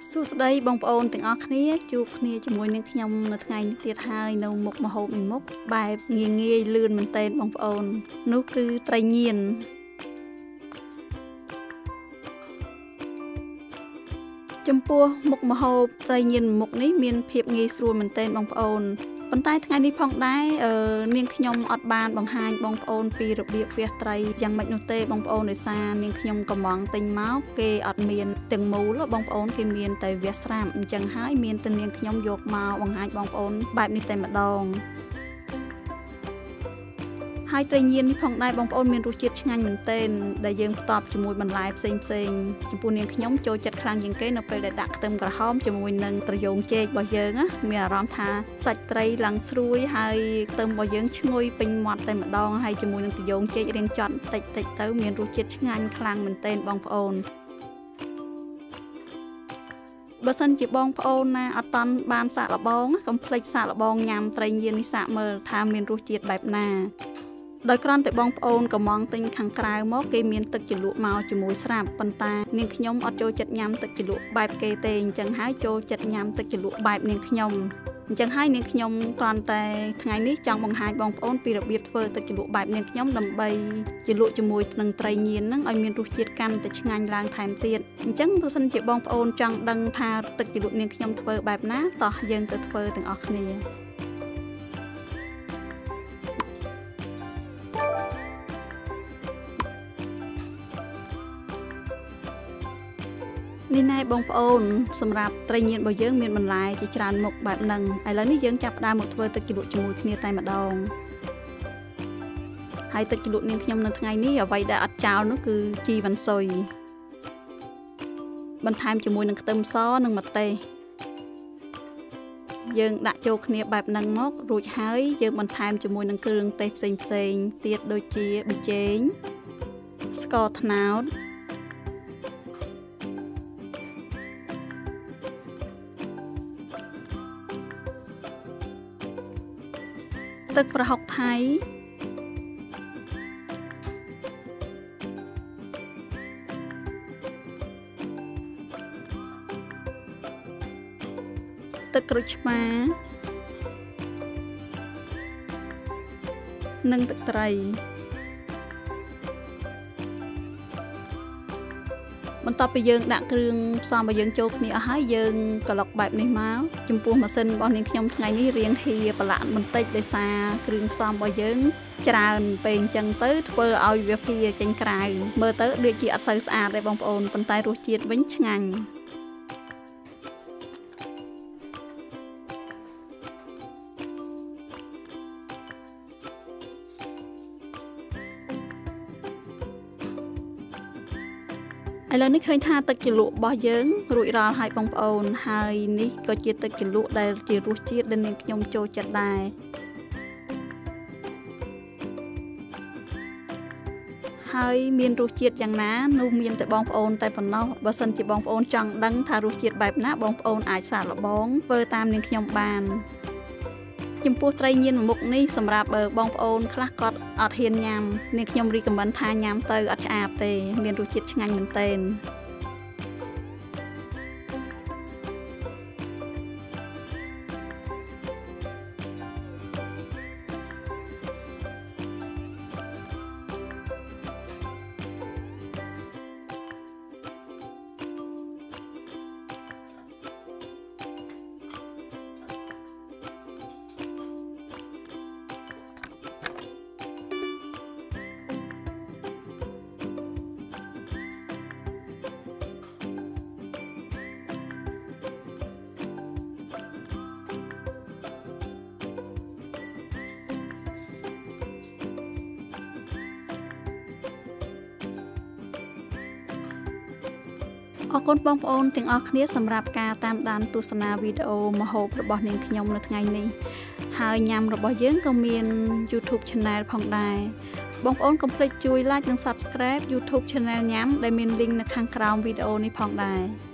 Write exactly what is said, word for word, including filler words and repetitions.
សួស្តីបងប្អូនទាំងអស់គ្នាជួបគ្នាជាមួយនឹងខ្ញុំនៅថ្ងៃនេះទៀតហើយនៅមុខម្ហូបមួយមុខបែបងាយងាយលឿនមែនទែនបងប្អូននោះគឺត្រីញៀនចំពោះមុខម្ហូបត្រីញៀនមុខនេះមានភាពងាយស្រួលមែនទែនបងប្អូនប៉ុន្តែថ្ងៃនេះផងដែរអឺនាងខ្ញុំអត់បានបង្ហាញបងប្អូនពីរបៀបវះត្រីយ៉ាងម៉េចនោះទេបងប្អូនដោយសារនាងខ្ញុំកំងទិញមកគេអត់មានទាំងមូលបងប្អូនគេមានតែវះស្រាប់អញ្ចឹងហើយមានតែនាងខ្ញុំយកមកបង្ហាញបងប្អូនបែបនេះតែម្ដងហើយត្រីញៀននេះផងដែរបងប្អូនមានរសជាតិឆ្ងាញ់មែនទែនដែលយើងផ្ទាប់ជាមួយបន្លែផ្សេងផ្សេងចំពោះនាងខ្ញុំចូលចិត្តខ្លាំងជាងគេនៅពេលដែលដាក់ខ្ទឹមក្រហមជាមួយនឹងត្រយូងចេករបស់យើងណាមានអារម្មណ៍ថាសាច់ត្រីឡើងស្រួយហើយខ្ទឹមរបស់យើងឈ្ងុយពេញមាត់តែម្ដងហើយជាមួយនឹងត្រយូងចេករៀងចត់តិចតិចទៅមានរសជាតិឆ្ងាញ់ខ្លាំងមែនទែនបងប្អូនបើសិនជាបងប្អូនណាអត់តាន់បានសាកល្បងកុំភ្លេចសាកល្បងញ៉ាំត្រីញៀននេះសាកមើលថាមានរសជាតិបែបណាដោយគ្រាន់តែបងប្អូនកំងទិញខាងក្រៅមកគេមានទឹកជ្រលក់មកជាមួយស្រាប់ប៉ុន្តែនាងខ្ញុំអត់ចូលចិត្តញ៉ាំទឹកជ្រលក់បែបគេទេអញ្ចឹងហើយចូលចិត្តញ៉ាំទឹកជ្រលក់បែបនាងខ្ញុំអញ្ចឹងហើយនាងខ្ញុំគ្រាន់តែថ្ងៃនេះចង់បង្ហាញបងប្អូនពីរបៀបធ្វើទឹកជ្រលក់បែបនាងខ្ញុំដើម្បីជ្រលក់ជាមួយនឹងត្រីញៀនហ្នឹងឲ្យមានរសជាតិកាន់តែឆ្ងាញ់ឡើងថែមទៀតអញ្ចឹងបើសិនជាបងប្អូនចង់ដឹងថាទឹកជ្រលក់នាងខ្ញុំធ្វើបែបណាតោះយើងទៅធ្វើទាំងអស់គ្នានេះណែបងប្អូនសម្រាប់ត្រីញៀនរបស់យើងមានបន្លែជាច្រើនមុខបែបហ្នឹងឥឡូវនេះយើងចាប់ផ្ដើមមកធ្វើទឹកជ្រលក់ជាមួយគ្នាតែម្ដងហើយទឹកជ្រលក់នាងខ្ញុំនៅថ្ងៃនេះអ្វីដែលអត់ចោលនោះគឺជីវ៉ាន់ស៊ុយបន្ថែមជាមួយនឹងខ្ទឹមសនិងម្ទេសយើងដាក់ចូលគ្នាបែបហ្នឹងមករួចហើយយើងបន្ថែមជាមួយនឹងគ្រឿងទេសផ្សេងផ្សេងទៀតដូចជាប៊ីចេងស្ករត្នោតទឹកប្រហុកថៃទឹកក្រូចឆ្មានិងទឹកត្រីបន្ទាប់ពីយើងដាក់គ្រឿងផ្សំរបស់យើងចូលគ្នាអស់ហើយយើងក្លុកបែបនេះមកចំពោះម៉ាស៊ីនរបស់នាងខ្ញុំថ្ងៃនេះរៀងហៀប្រឡាក់បន្តិចដោយសារគ្រឿងផ្សំរបស់យើងច្រើនពេកអញ្ចឹងទៅធ្វើឲ្យវាភាចេញក្រៅមើលទៅដូចជាអត់សូវស្អាតទេបងប្អូនប៉ុន្តែរសជាតិវិញឆ្ងាញ់ឥឡូវនេះឃើញថាទឹកជ្រលក់របស់យើងរួចរាល់ហើយបងប្អូនហើយនេះក៏ជាទឹកជ្រលក់ដែលជារសជាតិដែលនាងខ្ញុំចូលចិត្តដែរហើយមានរសជាតិយ៉ាងណានោះមានតែបងប្អូនតែប៉ុណ្ណោះបើសិនជាបងប្អូនចង់ដឹងថារសជាតិបែបណាបងប្អូនអាចសាកល្បងធ្វើតាមនាងខ្ញុំបានចំពោះត្រីញៀនមុខនេះសម្រាប់បងប្អូនខ្លះគាត់អត់ហ៊ានញ៉ាំនាងខ្ញុំរីកមិនថាញ៉ាំទៅអត់ឆ្អាបទេមានរសជាតិឆ្ងាញ់មែនទែនអរគុណបងប្អូនទាំងអស់គ្នាសម្រាប់ការតាមដានទស្សនាវីដេអូម្ហូបរបស់នាងខ្ញុំនៅថ្ងៃនេះហើយញ៉ាំរបស់យើងក៏មាន YouTube Channel ផងដែរបងប្អូនកុំភ្លេចជួយ Like និង Subscribe YouTube Channel ញ៉ាំដែលមាន link នៅខាងក្រោមវីដេអូនេះផងដែរ